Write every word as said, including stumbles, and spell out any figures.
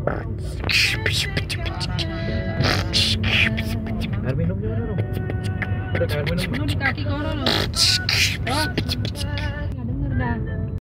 Air minum juga dong. Udah air minum. Minum di kaki Koro loh. Oh.